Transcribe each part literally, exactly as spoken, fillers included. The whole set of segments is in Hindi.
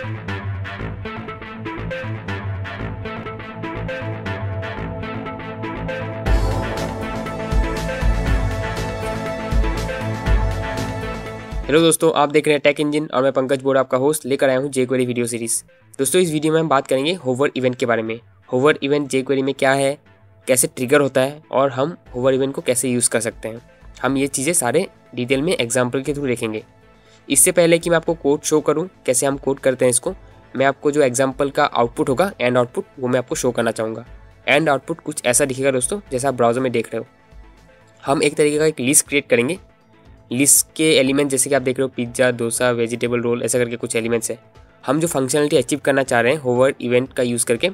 हेलो दोस्तों, आप देख रहे हैं टेक इंजन और मैं पंकज बोरा आपका होस्ट लेकर आया हूं जेक्वेरी वीडियो सीरीज। दोस्तों, इस वीडियो में हम बात करेंगे होवर इवेंट के बारे में। होवर इवेंट जेक्वेरी में क्या है, कैसे ट्रिगर होता है और हम होवर इवेंट को कैसे यूज़ कर सकते हैं। हम ये चीज़ें सारे डिटेल में एग्जाम्पल के थ्रू देखेंगे। इससे पहले कि मैं आपको कोड शो करूँ कैसे हम कोड करते हैं इसको, मैं आपको जो एग्जाम्पल का आउटपुट होगा, एंड आउटपुट, वो मैं आपको शो करना चाहूँगा। एंड आउटपुट कुछ ऐसा दिखेगा दोस्तों, जैसा आप ब्राउजर में देख रहे हो। हम एक तरीके का एक लिस्ट क्रिएट करेंगे। लिस्ट के एलिमेंट जैसे कि आप देख रहे हो, पिज्ज़ा, डोसा, वेजिटेबल रोल, ऐसा करके कुछ एलिमेंट्स है। हम जो फंक्शनलिटी अचीव करना चाह रहे हैं होवर इवेंट का यूज़ करके,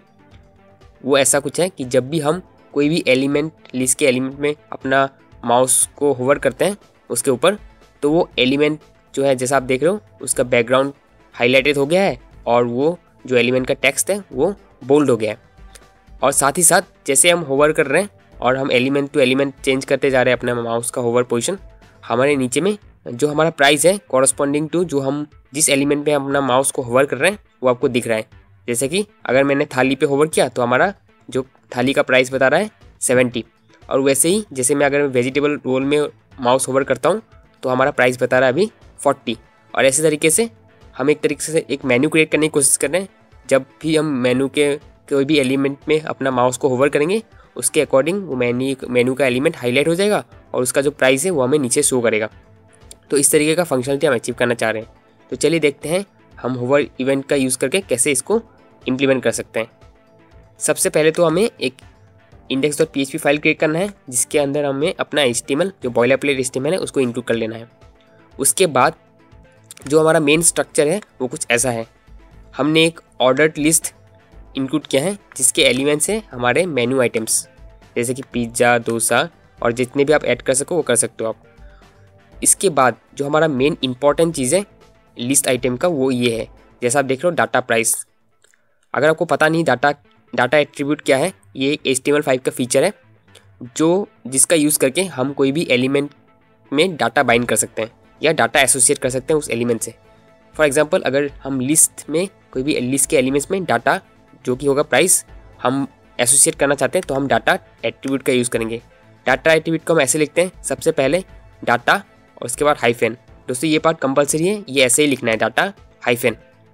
वो ऐसा कुछ है कि जब भी हम कोई भी एलिमेंट, लिस्ट के एलिमेंट में अपना माउस को होवर करते हैं उसके ऊपर, तो वो एलिमेंट जो है, जैसा आप देख रहे हो, उसका बैकग्राउंड हाईलाइटेड हो गया है और वो जो एलिमेंट का टेक्स्ट है वो बोल्ड हो गया है। और साथ ही साथ जैसे हम होवर कर रहे हैं और हम एलिमेंट टू एलिमेंट चेंज करते जा रहे हैं अपने माउस का होवर पोजीशन, हमारे नीचे में जो हमारा प्राइस है कॉरस्पॉन्डिंग टू जो हम जिस एलिमेंट पे अपना माउस को होवर कर रहे हैं वो आपको दिख रहा है। जैसे कि अगर मैंने थाली पे होवर किया तो हमारा जो थाली का प्राइस बता रहा है सेवेंटी, और वैसे ही जैसे मैं अगर वेजिटेबल रोल में माउस होवर करता हूँ तो हमारा प्राइस बता रहा है अभी फोर्टी। और ऐसे तरीके से हम एक तरीके से एक मेन्यू क्रिएट करने की कोशिश कर रहे हैं। जब भी हम मेन्यू के कोई भी एलिमेंट में अपना माउस को होवर करेंगे, उसके अकॉर्डिंग वो मेन्यू मेन्यू का एलिमेंट हाईलाइट हो जाएगा और उसका जो प्राइस है वो हमें नीचे शो करेगा। तो इस तरीके का फंक्शनलिटी हम अचीव करना चाह रहे हैं। तो चलिए देखते हैं हम होवर इवेंट का यूज़ करके कैसे इसको इम्प्लीमेंट कर सकते हैं। सबसे पहले तो हमें एक index dot P H P file create करना है, जिसके अंदर हमें अपना एच टी एम एल जो boilerplate H T M L है उसको इंक्लूड कर लेना है। उसके बाद जो हमारा मेन स्ट्रक्चर है वो कुछ ऐसा है। हमने एक ऑर्डर्ड लिस्ट इंक्लूड किया है जिसके एलिमेंट्स हैं हमारे मेन्यू आइटम्स, जैसे कि पिज्ज़ा, डोसा, और जितने भी आप ऐड कर सको वो कर सकते हो आप। इसके बाद जो हमारा मेन इंपॉर्टेंट चीज़ है लिस्ट आइटम का, वो ये है, जैसा आप देख रहे हो, डाटा प्राइस। अगर आपको पता नहीं डाटा डाटा एट्रीब्यूट क्या है, ये एक H T M L five का फीचर है जो जिसका यूज़ करके हम कोई भी एलिमेंट में डाटा बाइंड कर सकते हैं या डाटा एसोसिएट कर सकते हैं उस एलिमेंट से। फॉर एग्जांपल, अगर हम लिस्ट में कोई भी लिस्ट के एलिमेंट्स में डाटा जो कि होगा प्राइस हम एसोसिएट करना चाहते हैं, तो हम डाटा एट्रीब्यूट का यूज़ करेंगे। डाटा एट्रीब्यूट को हम ऐसे लिखते हैं, सबसे पहले डाटा और उसके बाद हाइफेन। दोस्तों, ये पार्ट कंपलसरी है, ये ऐसे ही लिखना है, डाटा हाइफेन।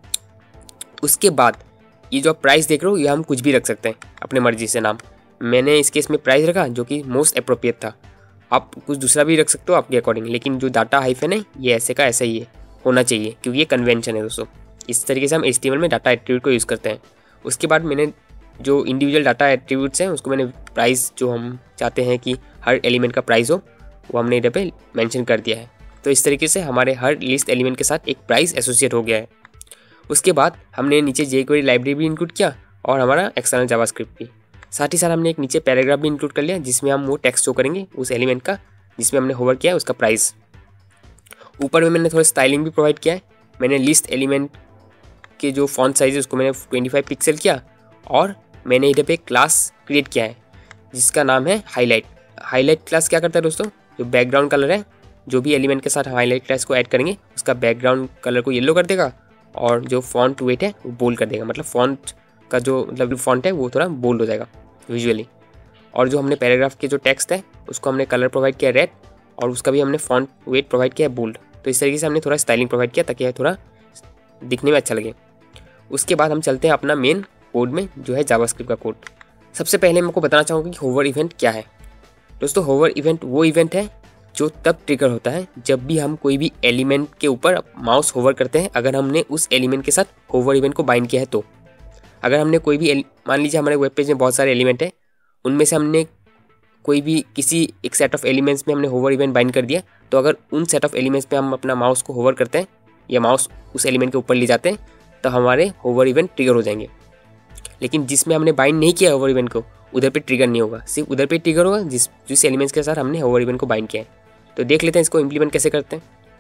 उसके बाद ये जो आप प्राइस देख रहे हो, ये हम कुछ भी रख सकते हैं अपने मर्जी से नाम। मैंने इस केस में प्राइस रखा जो कि मोस्ट अप्रोप्रिएट था। आप कुछ दूसरा भी रख सकते हो आपके अकॉर्डिंग, लेकिन जो डाटा हाइफेन है ये ऐसे का ऐसा ही है, होना चाहिए, क्योंकि ये कन्वेंशन है दोस्तों। इस तरीके से हम एच टी एम एल में डाटा एट्रीब्यूट को यूज़ करते हैं। उसके बाद मैंने जो इंडिविजुअल डाटा एट्रीब्यूट्स हैं उसको मैंने प्राइस जो हम चाहते हैं कि हर एलिमेंट का प्राइस हो, वो हमने इधर पे मेंशन कर दिया है। तो इस तरीके से हमारे हर लिस्ट एलिमेंट के साथ एक प्राइस एसोसिएट हो गया है। उसके बाद हमने नीचे जेक्वेरी लाइब्रेरी भी इंक्लूड किया और हमारा एक्सटर्नल जावास्क्रिप्ट भी। साथ ही साथ हमने एक नीचे पैराग्राफ भी इंक्लूड कर लिया, जिसमें हम वो टेक्स्ट शो करेंगे उस एलिमेंट का जिसमें हमने होवर किया है उसका प्राइस। ऊपर में मैंने थोड़ा स्टाइलिंग भी प्रोवाइड किया है। मैंने लिस्ट एलिमेंट के जो फॉन्ट साइज है उसको मैंने ट्वेंटी फाइव पिक्सल किया, और मैंने इधर पे क्लास क्रिएट किया है जिसका नाम है हाईलाइट। हाईलाइट क्लास क्या करता है दोस्तों, जो बैकग्राउंड कलर है, जो भी एलिमेंट के साथ हाईलाइट क्लास को ऐड करेंगे उसका बैकग्राउंड कलर को येलो कर देगा और जो फॉन्ट वेट है वो बोल्ड कर देगा। मतलब फॉन्ट का जो मतलब फॉन्ट है वो थोड़ा बोल्ड हो जाएगा विजुअली। और जो हमने पैराग्राफ के जो टेक्स्ट है उसको हमने कलर प्रोवाइड किया रेड, और उसका भी हमने फॉन्ट वेट प्रोवाइड किया है बोल्ड। तो इस तरीके से हमने थोड़ा स्टाइलिंग प्रोवाइड किया ताकि थोड़ा दिखने में अच्छा लगे। उसके बाद हम चलते हैं अपना मेन कोड में, जो है जावास्क्रिप्ट का कोड। सबसे पहले मैं आपको बताना चाहूँगा कि होवर इवेंट क्या है। दोस्तों, होवर इवेंट वो इवेंट है जो तब ट्रिगर होता है जब भी हम कोई भी एलिमेंट के ऊपर माउस होवर करते हैं, अगर हमने उस एलिमेंट के साथ होवर इवेंट को बाइंड किया है। तो अगर हमने कोई भी, मान लीजिए हमारे वेब पेज में बहुत सारे एलिमेंट है, उनमें से हमने कोई भी किसी एक सेट ऑफ एलिमेंट्स में हमने होवर इवेंट बाइंड कर दिया, तो अगर उन सेट ऑफ एलिमेंट्स पे हम अपना माउस को होवर करते हैं या माउस उस एलिमेंट के ऊपर ले जाते हैं, तो हमारे होवर इवेंट ट्रिगर हो जाएंगे। लेकिन जिसमें हमने बाइंड नहीं किया होवर इवेंट को, उधर पे ट्रिगर नहीं होगा, सिर्फ उधर पे ट्रिगर होगा जिस जिस एलिमेंट्स के साथ हमने होवर इवेंट को बाइंड किया है। तो देख लेते हैं इसको इम्प्लीमेंट कैसे करते हैं।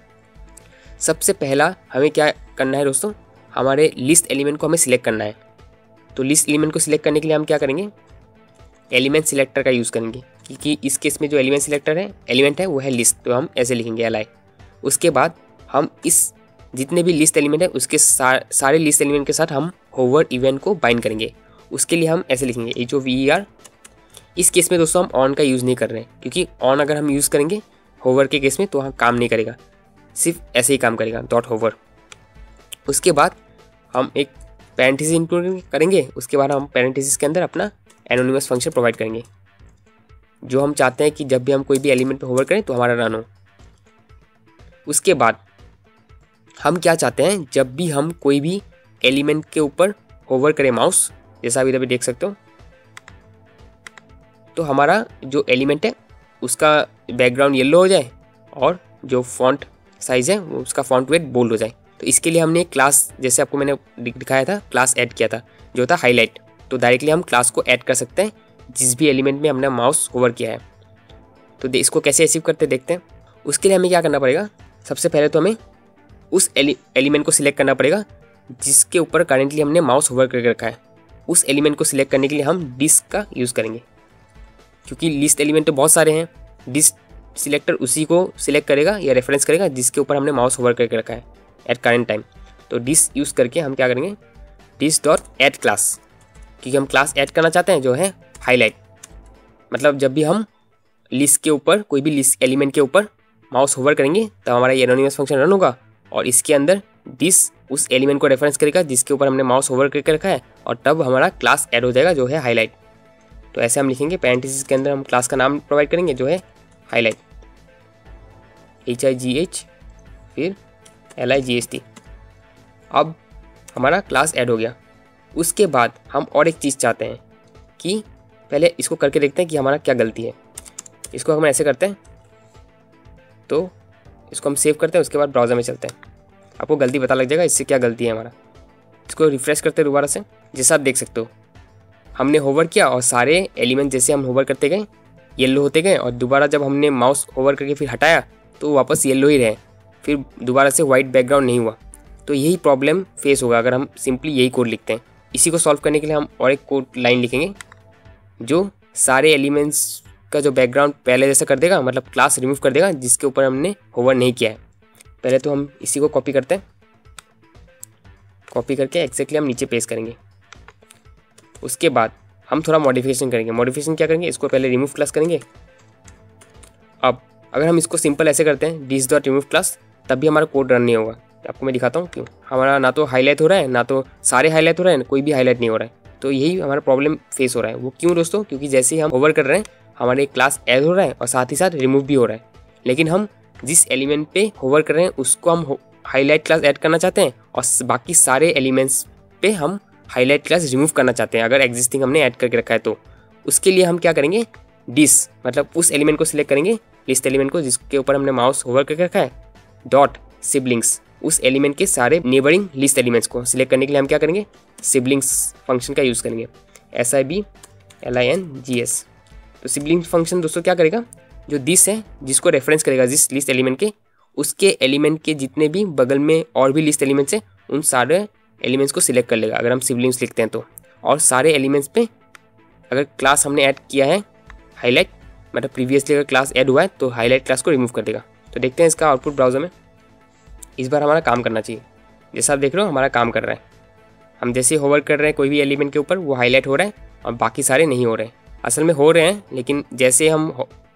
सबसे पहला हमें क्या करना है दोस्तों, हमारे लिस्ट एलिमेंट को हमें सिलेक्ट करना है। तो लिस्ट एलिमेंट को सिलेक्ट करने के लिए हम क्या करेंगे, एलिमेंट सिलेक्टर का यूज़ करेंगे, क्योंकि इस केस में जो एलिमेंट सिलेक्टर है एलिमेंट है वो है लिस्ट, तो हम ऐसे लिखेंगे एल आई। उसके बाद हम इस जितने भी लिस्ट एलिमेंट है उसके सा, सारे लिस्ट एलिमेंट के साथ हम होवर इवेंट को बाइंड करेंगे। उसके लिए हम ऐसे लिखेंगे H O V E R. इस केस में दोस्तों हम ऑन का यूज़ नहीं कर रहे हैं, क्योंकि ऑन अगर हम यूज़ करेंगे होवर के केस में तो हम काम नहीं करेगा, सिर्फ ऐसे ही काम करेगा डॉट होवर। उसके बाद हम एक पैरेंथेसिस इंक्लूड करेंगे। उसके बाद हम पैरेंथेसिस के अंदर अपना एनोनिमस फंक्शन प्रोवाइड करेंगे, जो हम चाहते हैं कि जब भी हम कोई भी एलिमेंट पे होवर करें तो हमारा रन हो। उसके बाद हम क्या चाहते हैं, जब भी हम कोई भी एलिमेंट के ऊपर होवर करें माउस, जैसा अभी अभी देख सकते हो, तो हमारा जो एलिमेंट है उसका बैकग्राउंड येलो हो जाए और जो फॉन्ट साइज़ है वो उसका फॉन्ट वेट बोल्ड हो जाए। तो इसके लिए हमने क्लास, जैसे आपको मैंने दिखाया था, क्लास ऐड किया था जो था हाईलाइट। तो डायरेक्टली हम क्लास को ऐड कर सकते हैं जिस भी एलिमेंट में हमने माउस होवर किया है। तो इसको कैसे अचीव करते देखते हैं। उसके लिए हमें क्या करना पड़ेगा, सबसे पहले तो हमें उस एलि, एलिमेंट को सिलेक्ट करना पड़ेगा जिसके ऊपर करेंटली हमने माउस होवर करके रखा है। उस एलिमेंट को सिलेक्ट करने के लिए हम डिस्क का यूज़ करेंगे, क्योंकि लिस्ट एलिमेंट तो बहुत सारे हैं। डिस्क सिलेक्टर उसी को सिलेक्ट करेगा या रेफरेंस करेगा जिसके ऊपर हमने माउस होवर करके रखा है एट करेंट टाइम। तो डिस्क यूज़ करके हम क्या करेंगे, डिस्क डॉट ऐड क्लास, क्योंकि हम क्लास ऐड करना चाहते हैं जो है हाईलाइट। मतलब जब भी हम लिस्ट के ऊपर, कोई भी लिस्ट एलिमेंट के ऊपर माउस होवर करेंगे तब हमारा ये एनोनिमस फंक्शन रन होगा, और इसके अंदर डिस्क उस एलिमेंट को रेफरेंस करेगा जिसके ऊपर हमने माउस होवर करके रखा है, और तब हमारा क्लास ऐड हो जाएगा जो है हाईलाइट। तो ऐसे हम लिखेंगे, पैरेंथेसिस के अंदर हम क्लास का नाम प्रोवाइड करेंगे जो है highlight, H I G H फिर L I G S T. अब हमारा क्लास ऐड हो गया। उसके बाद हम और एक चीज़ चाहते हैं कि पहले इसको करके देखते हैं कि हमारा क्या गलती है। इसको हम ऐसे करते हैं, तो इसको हम सेव करते हैं, उसके बाद ब्राउज़र में चलते हैं, आपको गलती पता लग जाएगा इससे क्या गलती है हमारा। इसको रिफ्रेश करते हैं दोबारा से, जैसा आप देख सकते हो हमने होवर किया और सारे एलिमेंट जैसे हम होवर करते गए येलो होते गए, और दोबारा जब हमने माउस होवर करके फिर हटाया तो वापस येलो ही रहे, फिर दोबारा से वाइट बैकग्राउंड नहीं हुआ। तो यही प्रॉब्लम फेस होगा अगर हम सिंपली यही कोड लिखते हैं। इसी को सॉल्व करने के लिए हम और एक कोड लाइन लिखेंगे जो सारे एलिमेंट्स का जो बैकग्राउंड पहले जैसा कर देगा, मतलब क्लास रिमूव कर देगा जिसके ऊपर हमने होवर नहीं किया है। पहले तो हम इसी को कॉपी करते हैं, कॉपी करके एक्जैक्टली हम नीचे पेस्ट करेंगे। उसके बाद हम थोड़ा मॉडिफिकेशन करेंगे। मॉडिफिकेशन क्या करेंगे, इसको पहले रिमूव क्लास करेंगे। अब अगर हम इसको सिंपल ऐसे करते हैं डिस डॉट रिमूव क्लास, तब भी हमारा कोड रन नहीं होगा। आपको मैं दिखाता हूँ क्यों। हमारा ना तो हाईलाइट हो रहा है, ना तो सारे हाईलाइट हो रहे हैं, कोई भी हाईलाइट नहीं हो रहा है। तो यही हमारा प्रॉब्लम फेस हो रहा है। वो क्यों दोस्तों, क्योंकि जैसे ही हम ओवर कर रहे हैं हमारे क्लास ऐड हो रहा है और साथ ही साथ रिमूव भी हो रहा है, लेकिन हम जिस एलिमेंट पे होवर कर रहे हैं उसको हम हाईलाइट क्लास ऐड करना चाहते हैं और बाकी सारे एलिमेंट्स पे हम हाईलाइट क्लास रिमूव करना चाहते हैं अगर एग्जिस्टिंग हमने ऐड करके रखा है। तो उसके लिए हम क्या करेंगे, डिस मतलब उस एलिमेंट को सिलेक्ट करेंगे, लिस्ट एलिमेंट को जिसके ऊपर हमने माउस होवर करके रखा है, डॉट सिबलिंग्स उस एलिमेंट के सारे नेबरिंग लिस्ट एलिमेंट्स को सिलेक्ट करने के लिए हम क्या करेंगे, सिबलिंग्स फंक्शन का यूज़ करेंगे, S I B L I N G S. तो सिबलिंग्स फंक्शन दोस्तों क्या करेगा, जो दिस है जिसको रेफरेंस करेगा जिस लिस्ट एलिमेंट के, उसके एलिमेंट के जितने भी बगल में और भी लिस्ट एलिमेंट्स हैं उन सारे एलिमेंट्स को सिलेक्ट कर लेगा अगर हम सिबलिंग्स लिखते हैं तो, और सारे एलिमेंट्स पे अगर क्लास हमने ऐड किया है हाईलाइट, मतलब प्रीवियसली अगर क्लास ऐड हुआ है तो हाईलाइट क्लास को रिमूव कर देगा। तो देखते हैं इसका आउटपुट ब्राउज़र में। इस बार हमारा काम करना चाहिए, जैसा आप देख रहे हो हमारा काम कर रहा है। हम जैसे होवर कर रहे हैं कोई भी एलिमेंट के ऊपर वो हाईलाइट हो रहा है और बाकी सारे नहीं हो रहे हैं। असल में हो रहे हैं, लेकिन जैसे हम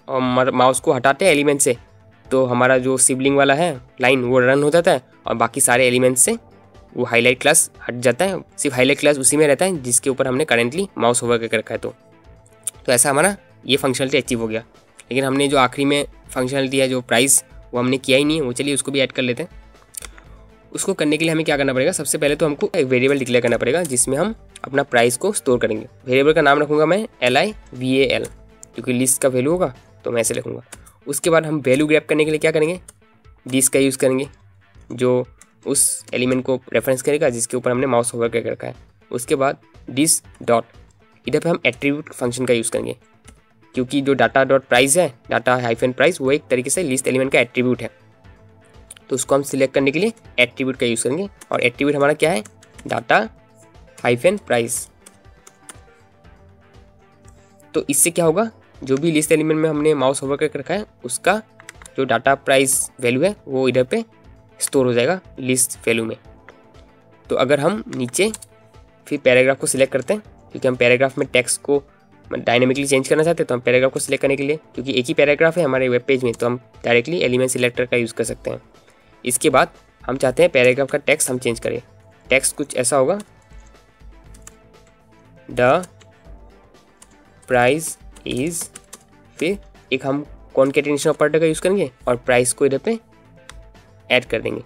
माउस को हटाते हैं एलिमेंट से तो हमारा जो सिबलिंग वाला है लाइन वो रन हो जाता है और बाकी सारे एलिमेंट्स से वो हाईलाइट क्लास हट जाता है। सिर्फ हाईलाइट क्लास उसी में रहता है जिसके ऊपर हमने करेंटली माउस होवर करके रखा है। तो तो ऐसा हमारा ये फंक्शनलिटी अचीव हो गया। लेकिन हमने जो आखिरी में फंक्शनलिटी है जो प्राइस, वो हमने किया ही नहीं है। वो चलिए उसको भी ऐड कर लेते हैं। उसको करने के लिए हमें क्या करना पड़ेगा, सबसे पहले तो हमको एक वेरिएबल डिक्लेयर करना पड़ेगा जिसमें हम अपना प्राइस को स्टोर करेंगे। वेरिएबल का नाम रखूँगा मैं L I V A L, क्योंकि लिस्ट का वैल्यू होगा तो मैं ऐसे लिखूँगा। उसके बाद हम वैल्यू ग्रैप करने के लिए क्या करेंगे, डिस का यूज़ करेंगे जो उस एलिमेंट को रेफरेंस करेगा जिसके ऊपर हमने माउस होवर करके रखा है। उसके बाद डिस डॉट, इधर पे हम एट्रीब्यूट फंक्शन का यूज़ करेंगे क्योंकि जो डाटा डॉट प्राइस है, डाटा हाइफन प्राइस, वो एक तरीके से लिस्ट एलिमेंट का एट्रीब्यूट है। तो उसको हम सिलेक्ट करने के लिए एट्रीब्यूट का यूज़ करेंगे और एट्रीब्यूट हमारा क्या है, डाटा हाइफन प्राइस। तो इससे क्या होगा, जो भी लिस्ट एलिमेंट में हमने माउस होवर करके रखा है उसका जो डाटा प्राइस वैल्यू है वो इधर पे स्टोर हो जाएगा लिस्ट वैल्यू में। तो अगर हम नीचे फिर पैराग्राफ को सिलेक्ट करते हैं, क्योंकि हम पैराग्राफ में टेक्स्ट को डायनेमिकली चेंज करना चाहते हैं, तो हम पैराग्राफ को सिलेक्ट करने के लिए, क्योंकि एक ही पैराग्राफ है हमारे वेब पेज में, तो हम डायरेक्टली एलिमेंट सिलेक्टर का यूज़ कर सकते हैं। इसके बाद हम चाहते हैं पैराग्राफ का टेक्स्ट हम चेंज करें। टेक्स्ट कुछ ऐसा होगा, द प्राइस इज, फिर एक हम कॉन्केटेनेशन ऑपरेटर का यूज़ करेंगे और प्राइस को इधर पे ऐड कर देंगे,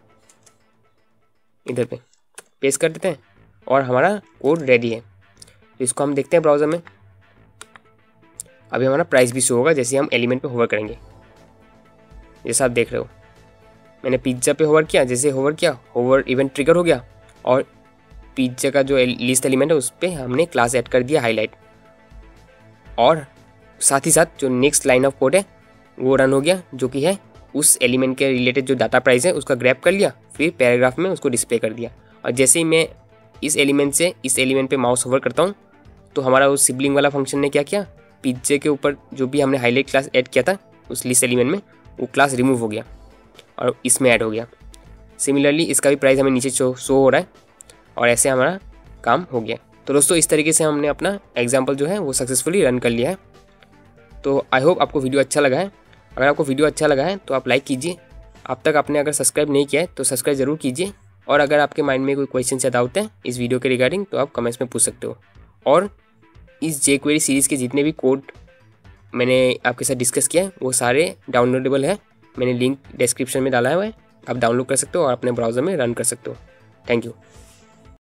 इधर पे पेस्ट कर देते हैं और हमारा कोड रेडी है। तो इसको हम देखते हैं ब्राउज़र में। अभी हमारा प्राइस भी शो होगा जैसे हम एलिमेंट पे होवर करेंगे। जैसा आप देख रहे हो, मैंने पिज्ज़ा पे होवर किया, जैसे होवर किया होवर इवेंट ट्रिगर हो गया और पिज्ज़ा का जो लिस्ट एलिमेंट है उस पर हमने क्लास ऐड कर दिया हाईलाइट, और साथ ही साथ जो नेक्स्ट लाइन ऑफ कोड है वो रन हो गया, जो कि है उस एलिमेंट के रिलेटेड जो डाटा प्राइस है उसका ग्रैब कर लिया, फिर पैराग्राफ में उसको डिस्प्ले कर दिया। और जैसे ही मैं इस एलिमेंट से इस एलिमेंट पे माउस होवर करता हूँ तो हमारा उस सिबलिंग वाला फंक्शन ने क्या किया, पिज्जे के ऊपर जो भी हमने हाईलाइट क्लास ऐड किया था उस लिस्ट एलिमेंट में, वो क्लास रिमूव हो गया और इसमें ऐड हो गया। सिमिलरली इसका भी प्राइस हमें नीचे शो शो हो रहा है और ऐसे हमारा काम हो गया। तो दोस्तों इस तरीके से हमने अपना एग्जाम्पल जो है वो सक्सेसफुली रन कर लिया है। तो आई होप आपको वीडियो अच्छा लगा है। अगर आपको वीडियो अच्छा लगा है तो आप लाइक कीजिए। अब तक आपने अगर सब्सक्राइब नहीं किया है तो सब्सक्राइब ज़रूर कीजिए। और अगर आपके माइंड में कोई क्वेश्चन या डाउट है इस वीडियो के रिगार्डिंग तो आप कमेंट्स में पूछ सकते हो। और इस जेक्वेरी सीरीज़ के जितने भी कोड मैंने आपके साथ डिस्कस किया है वो सारे डाउनलोडेबल है। मैंने लिंक डिस्क्रिप्शन में डाला हुआ है, आप डाउनलोड कर सकते हो और अपने ब्राउज़र में रन कर सकते हो। Thank you.